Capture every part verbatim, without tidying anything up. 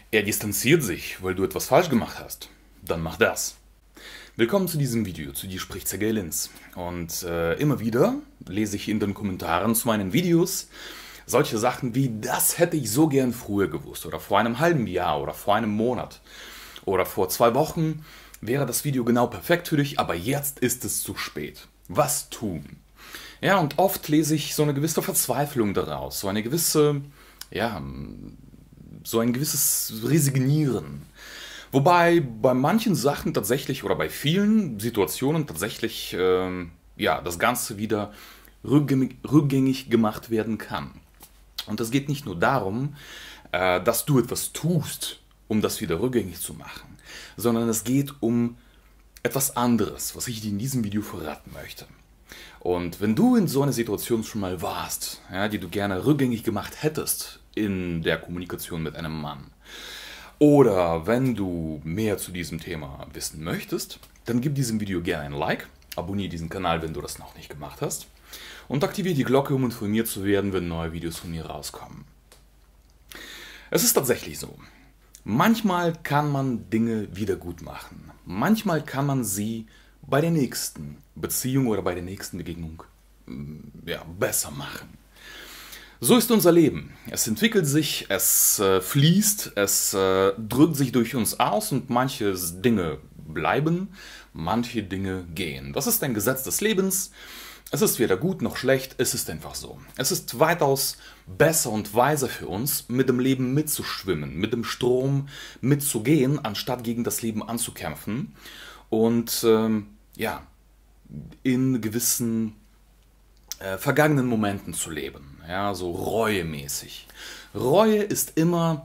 Er distanziert sich, weil du etwas falsch gemacht hast. Dann mach das. Willkommen zu diesem Video, zu dir spricht Sergej Linz. Und äh, immer wieder lese ich in den Kommentaren zu meinen Videos solche Sachen wie: das hätte ich so gern früher gewusst, oder vor einem halben Jahr, oder vor einem Monat, oder vor zwei Wochen wäre das Video genau perfekt für dich, aber jetzt ist es zu spät. Was tun? Ja, und oft lese ich so eine gewisse Verzweiflung daraus, so eine gewisse, ja, so ein gewisses Resignieren. Wobei bei manchen Sachen tatsächlich oder bei vielen Situationen tatsächlich ähm, ja, das Ganze wieder rückgängig, rückgängig gemacht werden kann. Und es geht nicht nur darum, äh, dass du etwas tust, um das wieder rückgängig zu machen, sondern es geht um etwas anderes, was ich dir in diesem Video verraten möchte. Und wenn du in so einer Situation schon mal warst, ja, die du gerne rückgängig gemacht hättest in der Kommunikation mit einem Mann, oder wenn du mehr zu diesem Thema wissen möchtest, dann gib diesem Video gerne ein Like, abonniere diesen Kanal, wenn du das noch nicht gemacht hast, und aktiviere die Glocke, um informiert zu werden, wenn neue Videos von mir rauskommen. Es ist tatsächlich so, manchmal kann man Dinge wieder gut machen. Manchmal kann man sie bei der nächsten Beziehung oder bei der nächsten Begegnung ja, besser machen. So ist unser Leben. Es entwickelt sich, es äh, fließt, es äh, drückt sich durch uns aus und manche Dinge bleiben, manche Dinge gehen. Das ist ein Gesetz des Lebens. Es ist weder gut noch schlecht, es ist einfach so. Es ist weitaus besser und weiser für uns, mit dem Leben mitzuschwimmen, mit dem Strom mitzugehen, anstatt gegen das Leben anzukämpfen und ähm, ja, in gewissen äh, vergangenen Momenten zu leben. Ja, so reuemäßig. Reue ist immer,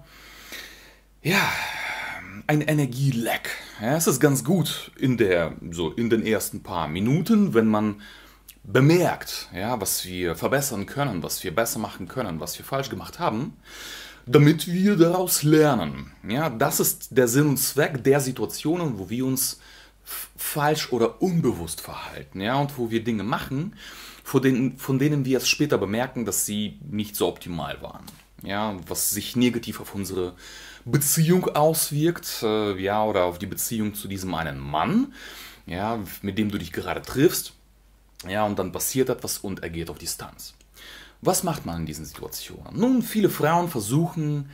ja, ein Energieleck. Ja, es ist ganz gut in, der, so in den ersten paar Minuten, wenn man bemerkt, ja, was wir verbessern können, was wir besser machen können, was wir falsch gemacht haben, damit wir daraus lernen. Ja, das ist der Sinn und Zweck der Situationen, wo wir uns falsch oder unbewusst verhalten, ja, und wo wir Dinge machen, von denen, von denen wir es später bemerken, dass sie nicht so optimal waren. Ja, was sich negativ auf unsere Beziehung auswirkt, äh, ja, oder auf die Beziehung zu diesem einen Mann, ja, mit dem du dich gerade triffst. Ja, und dann passiert etwas und er geht auf Distanz. Was macht man in diesen Situationen? Nun, viele Frauen versuchen,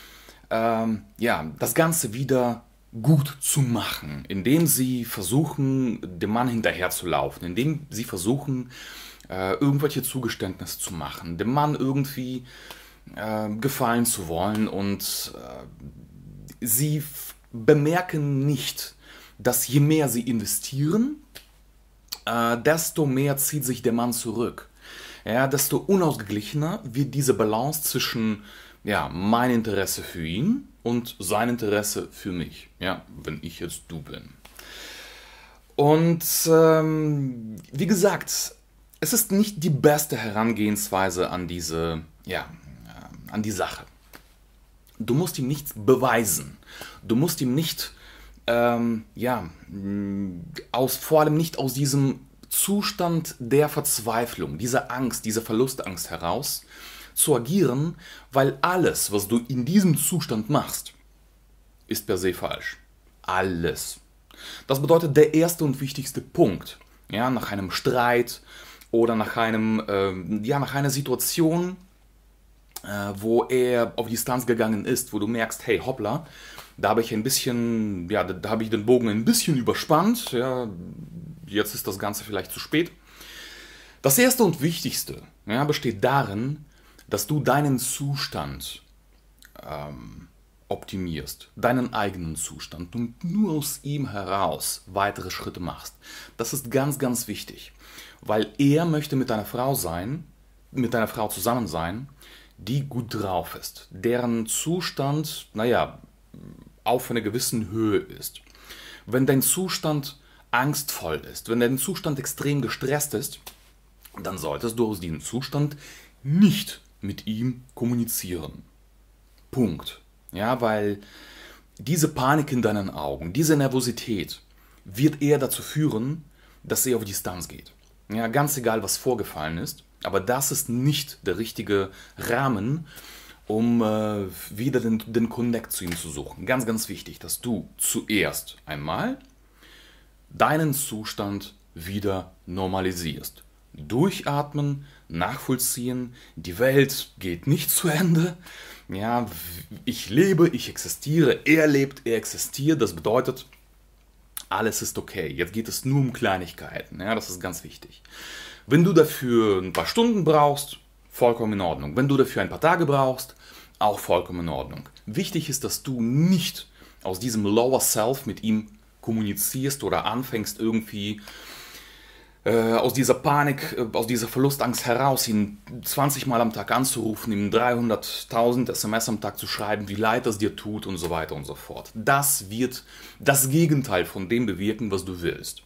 ähm, ja, das Ganze wieder gut zu machen, indem sie versuchen, dem Mann hinterherzulaufen, indem sie versuchen, äh, irgendwelche Zugeständnisse zu machen, dem Mann irgendwie äh, gefallen zu wollen, und äh, sie bemerken nicht, dass je mehr sie investieren, äh, desto mehr zieht sich der Mann zurück. Ja, desto unausgeglichener wird diese Balance zwischen, ja, mein Interesse für ihn und sein Interesse für mich, ja, wenn ich jetzt du bin. Und ähm, wie gesagt, es ist nicht die beste Herangehensweise an diese, ja, äh, an die Sache. Du musst ihm nichts beweisen. Du musst ihm nicht, ähm, ja, aus, vor allem nicht aus diesem Zustand der Verzweiflung, dieser Angst, dieser Verlustangst heraus zu agieren, weil alles, was du in diesem Zustand machst, ist per se falsch. Alles. Das bedeutet, der erste und wichtigste Punkt, ja, nach einem Streit oder nach, einem, äh, ja, nach einer Situation, äh, wo er auf Distanz gegangen ist, wo du merkst, hey, hoppla, da habe ich ein bisschen, ja, da habe ich den Bogen ein bisschen überspannt, ja, jetzt ist das Ganze vielleicht zu spät. Das erste und wichtigste, ja, besteht darin, dass du deinen Zustand ähm, optimierst, deinen eigenen Zustand, und nur aus ihm heraus weitere Schritte machst. Das ist ganz, ganz wichtig, weil er möchte mit einer Frau sein, mit einer Frau zusammen sein, die gut drauf ist, deren Zustand, naja, auf einer gewissen Höhe ist. Wenn dein Zustand angstvoll ist, wenn dein Zustand extrem gestresst ist, dann solltest du aus diesem Zustand nicht mit ihm kommunizieren. Punkt. Ja, weil diese Panik in deinen Augen, diese Nervosität wird eher dazu führen, dass er auf Distanz geht. Ja, ganz egal, was vorgefallen ist, aber das ist nicht der richtige Rahmen, um äh, wieder den, den Connect zu ihm zu suchen. Ganz, ganz wichtig, dass du zuerst einmal deinen Zustand wieder normalisierst. Durchatmen, nachvollziehen, die Welt geht nicht zu Ende. Ja, ich lebe, ich existiere, er lebt, er existiert. Das bedeutet, alles ist okay. Jetzt geht es nur um Kleinigkeiten. Ja, das ist ganz wichtig. Wenn du dafür ein paar Stunden brauchst, vollkommen in Ordnung. Wenn du dafür ein paar Tage brauchst, auch vollkommen in Ordnung. Wichtig ist, dass du nicht aus diesem Lower Self mit ihm kommunizierst oder anfängst irgendwie äh, aus dieser Panik, äh, aus dieser Verlustangst heraus, ihn zwanzig Mal am Tag anzurufen, ihm dreihunderttausend S M S am Tag zu schreiben, wie leid es dir tut und so weiter und so fort. Das wird das Gegenteil von dem bewirken, was du willst.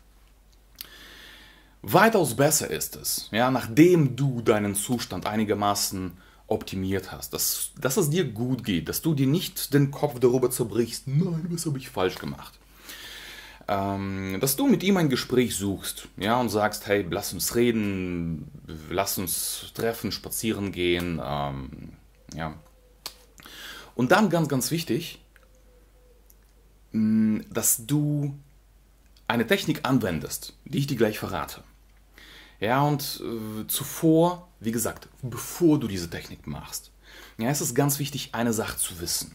Weitaus besser ist es, ja, nachdem du deinen Zustand einigermaßen optimiert hast, dass, dass es dir gut geht, dass du dir nicht den Kopf darüber zerbrichst, nein, was habe ich falsch gemacht. Ähm, dass du mit ihm ein Gespräch suchst, ja, und sagst, hey, lass uns reden, lass uns treffen, spazieren gehen, ähm, ja. Und dann ganz, ganz wichtig, dass du eine Technik anwendest, die ich dir gleich verrate. Ja, und äh, zuvor, wie gesagt, bevor du diese Technik machst, ja, es ist ganz wichtig, eine Sache zu wissen.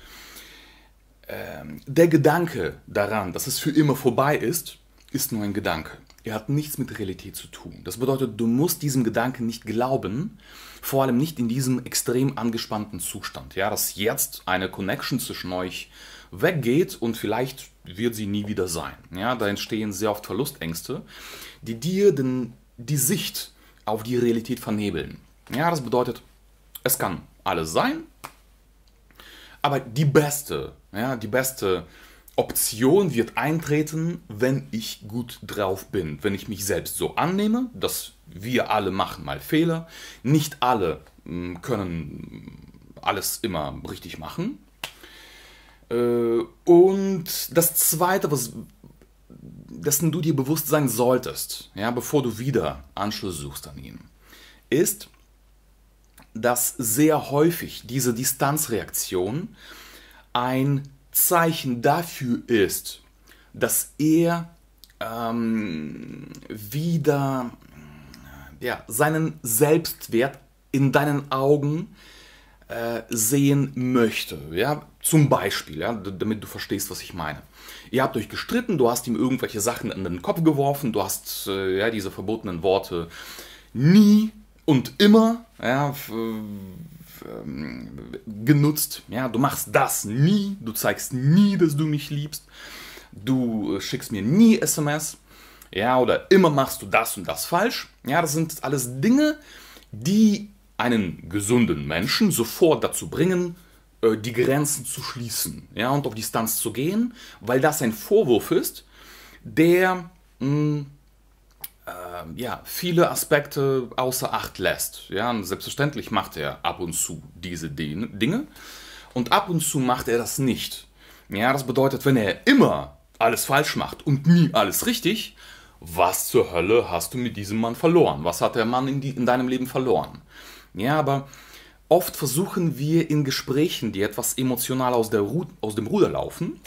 Ähm, der Gedanke daran, dass es für immer vorbei ist, ist nur ein Gedanke. Er hat nichts mit Realität zu tun. Das bedeutet, du musst diesem Gedanken nicht glauben, vor allem nicht in diesem extrem angespannten Zustand. Ja, dass jetzt eine Connection zwischen euch weggeht und vielleicht wird sie nie wieder sein. Ja, da entstehen sehr oft Verlustängste, die dir den, die Sicht auf die Realität vernebeln. Ja, das bedeutet, es kann alles sein, aber die beste, ja, die beste Option wird eintreten, wenn ich gut drauf bin, wenn ich mich selbst so annehme, dass wir alle machen mal Fehler, nicht alle mh, können alles immer richtig machen. Äh, und das Zweite, was, dessen du dir bewusst sein solltest, ja, bevor du wieder Anschluss suchst an ihn, ist, dass sehr häufig diese Distanzreaktion ein Zeichen dafür ist, dass er ähm, wieder ja, seinen Selbstwert in deinen Augen äh, sehen möchte. Ja? Zum Beispiel, ja, damit du verstehst, was ich meine. Ihr habt euch gestritten, du hast ihm irgendwelche Sachen in den Kopf geworfen, du hast äh, ja, diese verbotenen Worte nie und immer ja, genutzt. Ja, du machst das nie, du zeigst nie, dass du mich liebst, du schickst mir nie S M S, ja, oder immer machst du das und das falsch. Ja, das sind alles Dinge, die einen gesunden Menschen sofort dazu bringen, die Grenzen zu schließen, ja, und auf Distanz zu gehen, weil das ein Vorwurf ist, der mh, ja, viele Aspekte außer Acht lässt. Ja, und selbstverständlich macht er ab und zu diese Dinge und ab und zu macht er das nicht. Ja, das bedeutet, wenn er immer alles falsch macht und nie alles richtig, was zur Hölle hast du mit diesem Mann verloren? Was hat der Mann in, die, in deinem Leben verloren? Ja, aber oft versuchen wir in Gesprächen, die etwas emotional aus, der Ru aus dem Ruder laufen,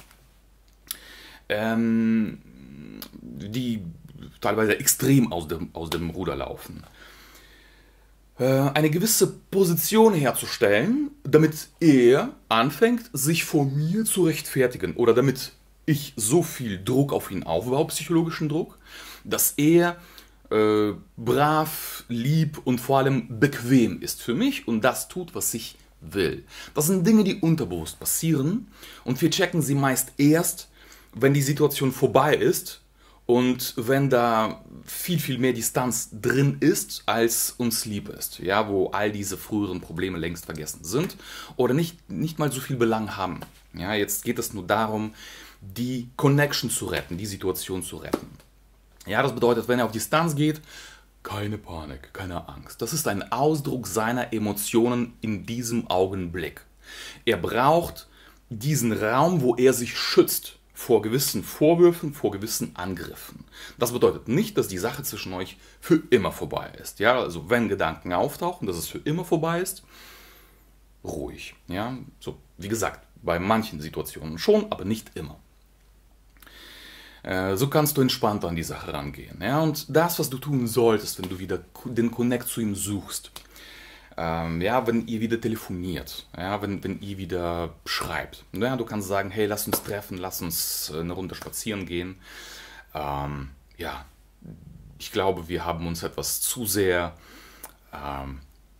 ähm, die teilweise extrem aus dem, aus dem Ruder laufen, äh, eine gewisse Position herzustellen, damit er anfängt, sich vor mir zu rechtfertigen oder damit ich so viel Druck auf ihn aufbaue, psychologischen Druck, dass er äh, brav, lieb und vor allem bequem ist für mich und das tut, was ich will. Das sind Dinge, die unterbewusst passieren und wir checken sie meist erst, wenn die Situation vorbei ist und wenn da viel, viel mehr Distanz drin ist, als uns lieb ist, ja, wo all diese früheren Probleme längst vergessen sind oder nicht, nicht mal so viel Belang haben. Ja, jetzt geht es nur darum, die Connection zu retten, die Situation zu retten. Ja, das bedeutet, wenn er auf Distanz geht, keine Panik, keine Angst. Das ist ein Ausdruck seiner Emotionen in diesem Augenblick. Er braucht diesen Raum, wo er sich schützt vor gewissen Vorwürfen, vor gewissen Angriffen. Das bedeutet nicht, dass die Sache zwischen euch für immer vorbei ist. Ja, also wenn Gedanken auftauchen, dass es für immer vorbei ist, ruhig. Ja? So, wie gesagt, bei manchen Situationen schon, aber nicht immer. Äh, so kannst du entspannter an die Sache rangehen. Ja? Und das, was du tun solltest, wenn du wieder den Connect zu ihm suchst, ähm, ja, wenn ihr wieder telefoniert, ja, wenn, wenn ihr wieder schreibt, ja, du kannst sagen, hey, lass uns treffen, lass uns eine Runde spazieren gehen. Ähm, ja, ich glaube, wir haben uns etwas zu sehr, ähm,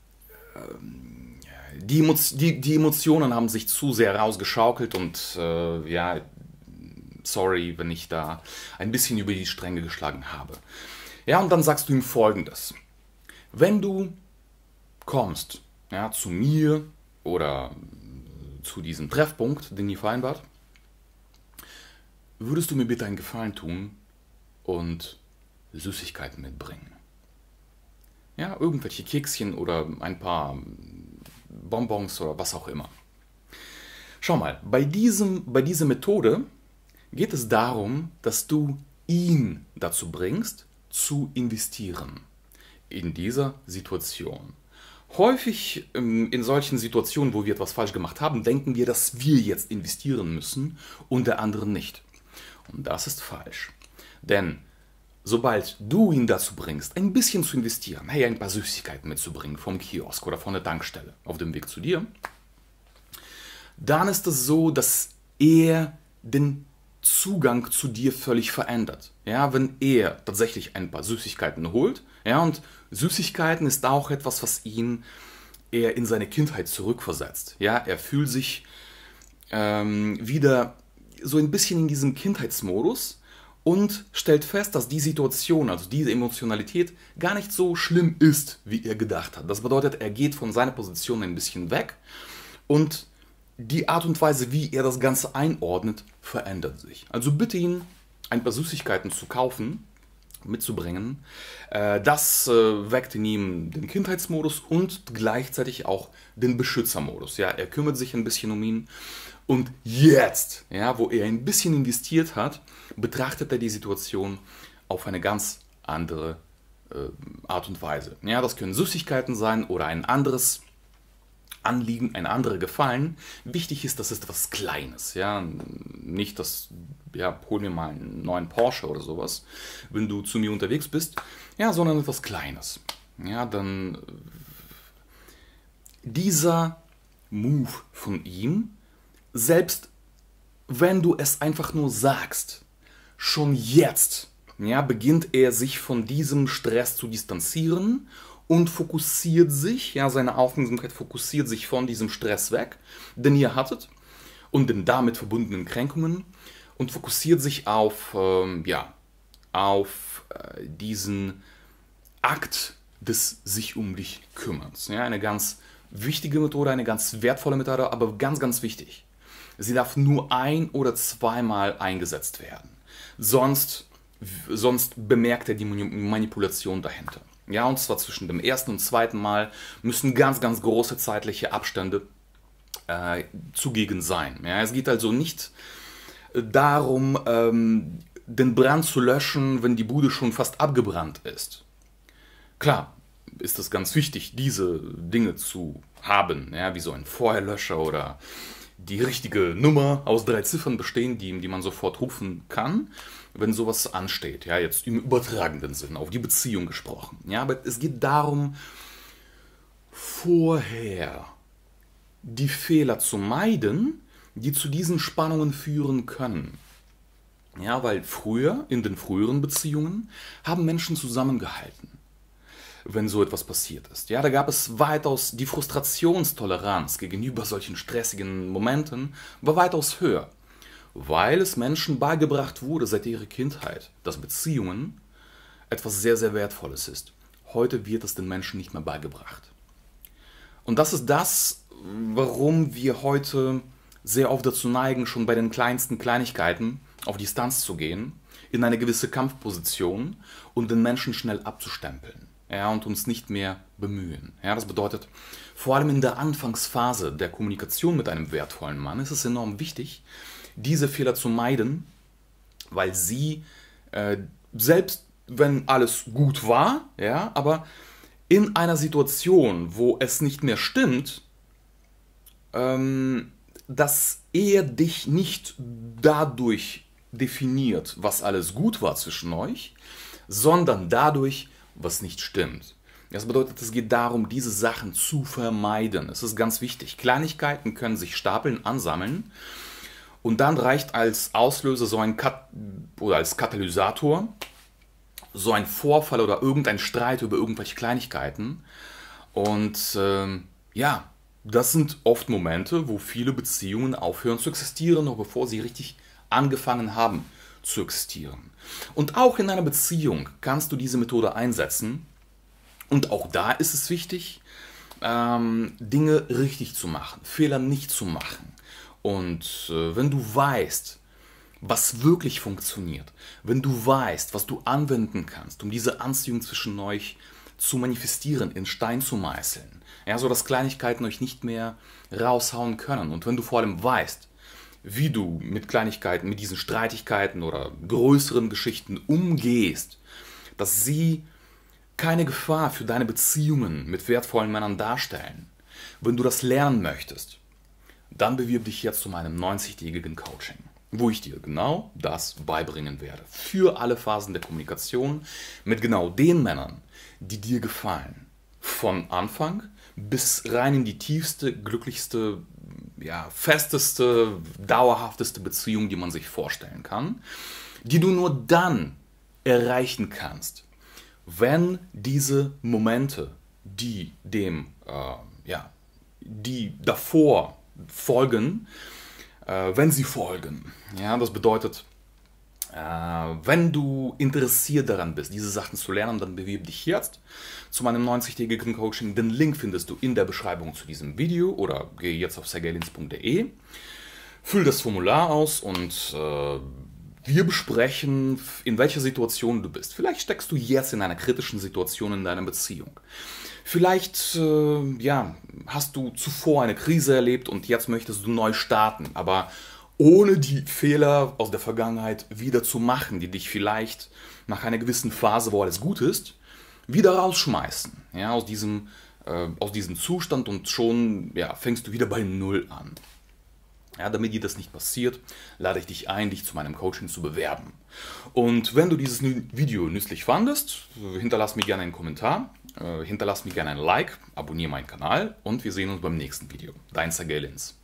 die, Emo die, die Emotionen haben sich zu sehr rausgeschaukelt und äh, ja, sorry, wenn ich da ein bisschen über die Stränge geschlagen habe. Ja, und dann sagst du ihm Folgendes. Wenn du kommst, ja, zu mir oder zu diesem Treffpunkt, den ihr vereinbart, würdest du mir bitte einen Gefallen tun und Süßigkeiten mitbringen. Ja, irgendwelche Kekschen oder ein paar Bonbons oder was auch immer. Schau mal, bei, diesem, bei dieser Methode geht es darum, dass du ihn dazu bringst, zu investieren in dieser Situation. Häufig ähm, in solchen Situationen, wo wir etwas falsch gemacht haben, denken wir, dass wir jetzt investieren müssen und der andere nicht. Und das ist falsch. Denn sobald du ihn dazu bringst, ein bisschen zu investieren, hey, ein paar Süßigkeiten mitzubringen vom Kiosk oder von der Tankstelle auf dem Weg zu dir, dann ist es so, dass er den Zugang zu dir völlig verändert. Ja, wenn er tatsächlich ein paar Süßigkeiten holt, ja, und Süßigkeiten ist auch etwas, was ihn eher in seine Kindheit zurückversetzt. Ja, er fühlt sich ähm, wieder so ein bisschen in diesem Kindheitsmodus und stellt fest, dass die Situation, also diese Emotionalität, gar nicht so schlimm ist, wie er gedacht hat. Das bedeutet, er geht von seiner Position ein bisschen weg und die Art und Weise, wie er das Ganze einordnet, verändert sich. Also bitte ihn, ein paar Süßigkeiten zu kaufen, mitzubringen. Das weckt in ihm den Kindheitsmodus und gleichzeitig auch den Beschützermodus. Ja, er kümmert sich ein bisschen um ihn. Und jetzt, ja, wo er ein bisschen investiert hat, betrachtet er die Situation auf eine ganz andere äh, Art und Weise. Ja, das können Süßigkeiten sein oder ein anderes Anliegen, ein anderer Gefallen. Wichtig ist, das ist etwas Kleines. Ja, nicht das, ja, hol mir mal einen neuen Porsche oder sowas, wenn du zu mir unterwegs bist, ja, sondern etwas Kleines. Ja, dann dieser Move von ihm, selbst wenn du es einfach nur sagst, schon jetzt, ja, beginnt er sich von diesem Stress zu distanzieren und fokussiert sich, ja, seine Aufmerksamkeit fokussiert sich von diesem Stress weg, den ihr hattet und den damit verbundenen Kränkungen und fokussiert sich auf, ähm, ja, auf äh, diesen Akt des sich um dich Kümmerns. Ja, eine ganz wichtige Methode, eine ganz wertvolle Methode, aber ganz, ganz wichtig. Sie darf nur ein- oder zweimal eingesetzt werden. Sonst, sonst bemerkt er die Manipulation dahinter. Ja, und zwar zwischen dem ersten und zweiten Mal müssen ganz, ganz große zeitliche Abstände äh, zugegen sein. Ja, es geht also nicht darum, ähm, den Brand zu löschen, wenn die Bude schon fast abgebrannt ist. Klar ist es ganz wichtig, diese Dinge zu haben, ja, wie so ein Feuerlöscher oder die richtige Nummer aus drei Ziffern bestehen, die, die man sofort rufen kann, wenn sowas ansteht. Ja, jetzt im übertragenen Sinn, auf die Beziehung gesprochen. Ja, aber es geht darum, vorher die Fehler zu meiden, die zu diesen Spannungen führen können. Ja, weil früher, in den früheren Beziehungen, haben Menschen zusammengehalten, wenn so etwas passiert ist. Ja, da gab es weitaus, die Frustrationstoleranz gegenüber solchen stressigen Momenten war weitaus höher, weil es Menschen beigebracht wurde seit ihrer Kindheit, dass Beziehungen etwas sehr, sehr Wertvolles ist. Heute wird es den Menschen nicht mehr beigebracht. Und das ist das, warum wir heute sehr oft dazu neigen, schon bei den kleinsten Kleinigkeiten auf Distanz zu gehen, in eine gewisse Kampfposition und den Menschen schnell abzustempeln. Ja, und uns nicht mehr bemühen. Ja, das bedeutet, vor allem in der Anfangsphase der Kommunikation mit einem wertvollen Mann ist es enorm wichtig, diese Fehler zu meiden, weil sie, äh, selbst wenn alles gut war, ja, aber in einer Situation, wo es nicht mehr stimmt, ähm, dass er dich nicht dadurch definiert, was alles gut war zwischen euch, sondern dadurch, was nicht stimmt. Das bedeutet, es geht darum, diese Sachen zu vermeiden. Es ist ganz wichtig. Kleinigkeiten können sich stapeln, ansammeln und dann reicht als Auslöser so ein Kat oder als Katalysator so ein Vorfall oder irgendein Streit über irgendwelche Kleinigkeiten. Und ähm, ja, das sind oft Momente, wo viele Beziehungen aufhören zu existieren, noch bevor sie richtig angefangen haben zu existieren. Und auch in einer Beziehung kannst du diese Methode einsetzen. Und auch da ist es wichtig, ähm, Dinge richtig zu machen, Fehler nicht zu machen. Und äh, wenn du weißt, was wirklich funktioniert, wenn du weißt, was du anwenden kannst, um diese Anziehung zwischen euch zu manifestieren, in Stein zu meißeln, ja, so dass Kleinigkeiten euch nicht mehr raushauen können. Und wenn du vor allem weißt, wie du mit Kleinigkeiten, mit diesen Streitigkeiten oder größeren Geschichten umgehst, dass sie keine Gefahr für deine Beziehungen mit wertvollen Männern darstellen. Wenn du das lernen möchtest, dann bewirb dich jetzt zu meinem neunzig-tägigen Coaching, wo ich dir genau das beibringen werde. Für alle Phasen der Kommunikation mit genau den Männern, die dir gefallen. Von Anfang bis rein in die tiefste, glücklichste, ja, festeste, dauerhafteste Beziehung, die man sich vorstellen kann, die du nur dann erreichen kannst, wenn diese Momente, die dem, äh, ja, die davor folgen, äh, wenn sie folgen, ja, das bedeutet, äh, wenn du interessiert daran bist, diese Sachen zu lernen, dann bewirb dich jetzt zu meinem neunzig-tägigen Coaching. Den Link findest du in der Beschreibung zu diesem Video oder geh jetzt auf sergej linz punkt de, füll das Formular aus und äh, wir besprechen, in welcher Situation du bist. Vielleicht steckst du jetzt in einer kritischen Situation in deiner Beziehung. Vielleicht äh, ja, hast du zuvor eine Krise erlebt und jetzt möchtest du neu starten, aber ohne die Fehler aus der Vergangenheit wieder zu machen, die dich vielleicht nach einer gewissen Phase, wo alles gut ist, wieder rausschmeißen, ja, aus diesem, äh, aus diesem Zustand, und schon ja, fängst du wieder bei Null an. Ja, damit dir das nicht passiert, lade ich dich ein, dich zu meinem Coaching zu bewerben. Und wenn du dieses Video nützlich fandest, hinterlass mir gerne einen Kommentar, äh, hinterlass mir gerne ein Like, abonniere meinen Kanal und wir sehen uns beim nächsten Video. Dein Sergej Linz.